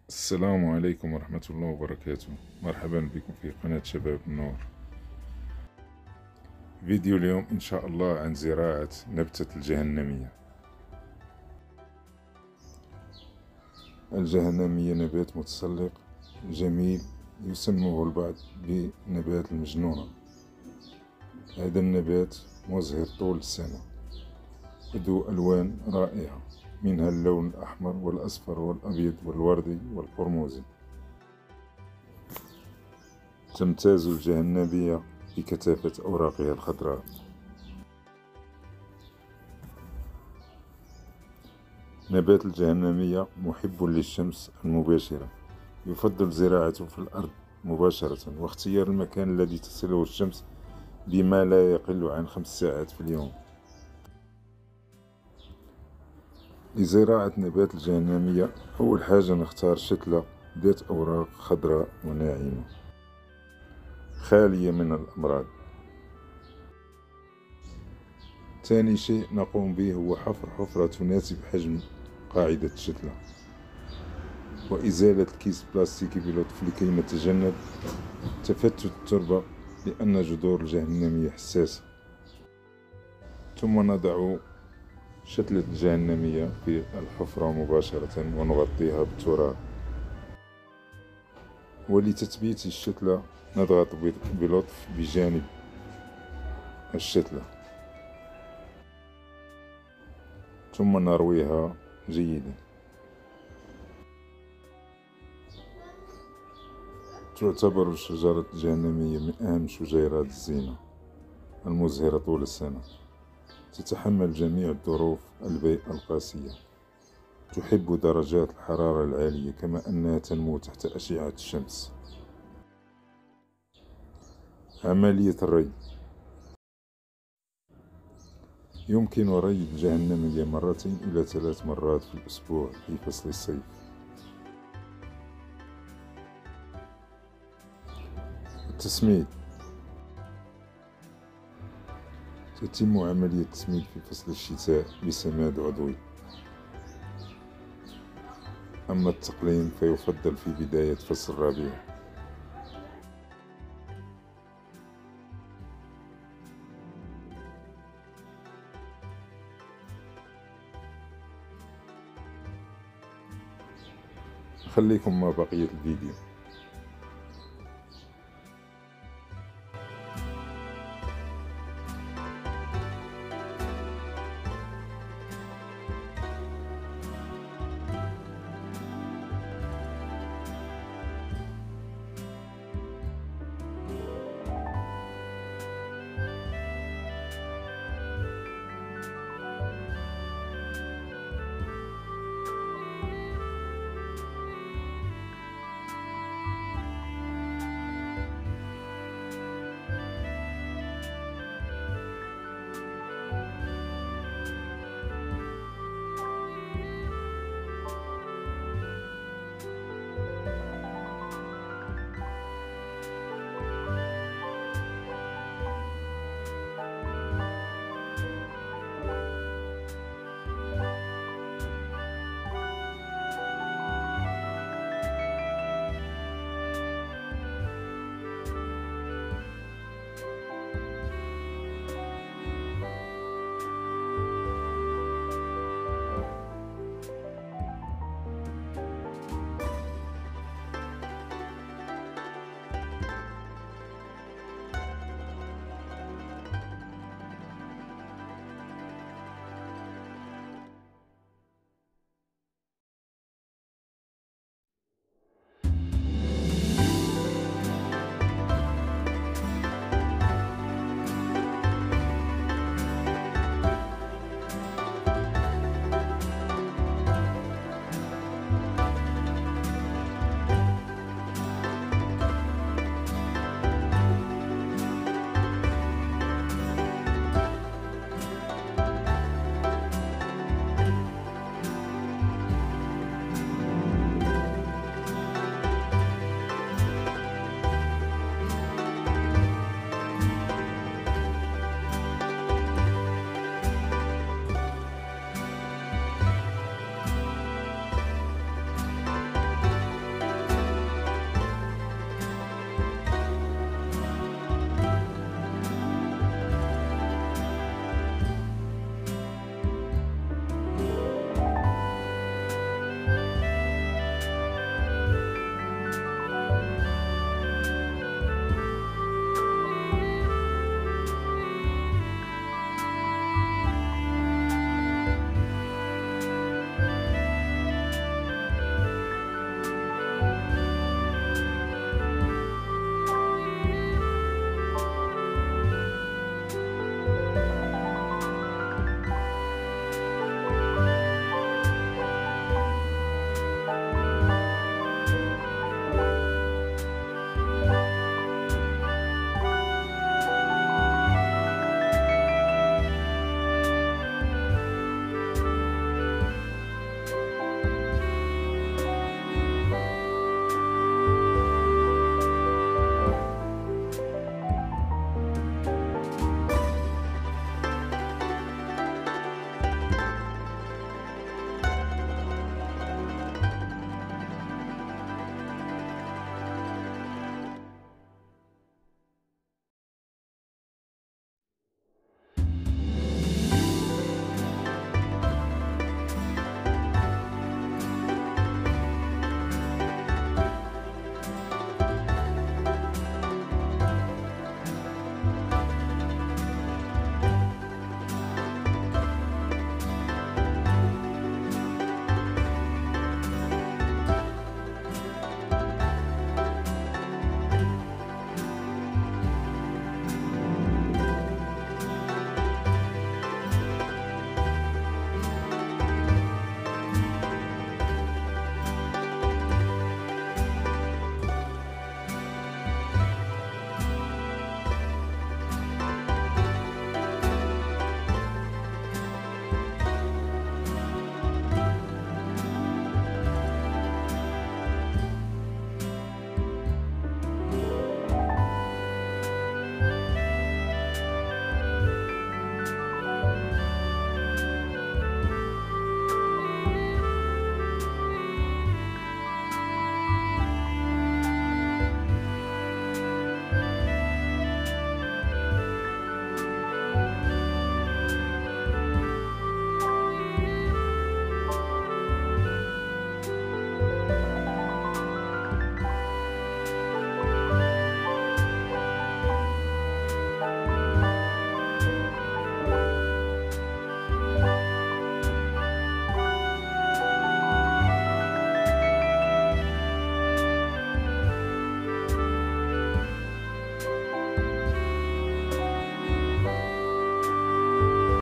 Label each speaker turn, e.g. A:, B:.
A: السلام عليكم ورحمة الله وبركاته. مرحبا بكم في قناة شباب النور. فيديو اليوم إن شاء الله عن زراعة نبتة الجهنمية. الجهنمية نبات متسلق جميل يسموه البعض بنبات المجنونة. هذا النبات مزهر طول السنة، ذو ألوان رائعة، منها اللون الأحمر والأصفر والأبيض والوردي والقرمزي. تمتاز الجهنمية بكثافة أوراقها الخضراء. نبات الجهنمية محب للشمس المباشرة، يفضل زراعته في الأرض مباشرة، واختيار المكان الذي تصله الشمس بما لا يقل عن 5 ساعات في اليوم. لزراعة نبات الجهنمية أول حاجة نختار شتلة ذات أوراق خضراء وناعمة خالية من الأمراض. ثاني شيء نقوم به هو حفر حفرة تناسب حجم قاعدة الشتلة، وإزالة الكيس البلاستيكي بلطف لكي نتجنب تفتت التربة، لأن جذور الجهنمية حساسة. ثم نضع شتلة الجهنمية في الحفرة مباشرة ونغطيها بالتراب. ولتثبيت الشتلة نضغط بلطف بجانب الشتلة، ثم نرويها جيدا. تعتبر شجرة الجهنمية من أهم شجيرات الزينة المزهرة طول السنة، تتحمل جميع الظروف البيئة القاسية، تحب درجات الحرارة العالية، كما أنها تنمو تحت أشعة الشمس. عملية الري: يمكن ري الجهنمية 2 إلى 3 مرات في الأسبوع في فصل الصيف. التسميد: تتم عملية التسميد في فصل الشتاء بسماد عضوي، أما التقليم فيفضل في بداية فصل الربيع. خليكم مع بقية الفيديو.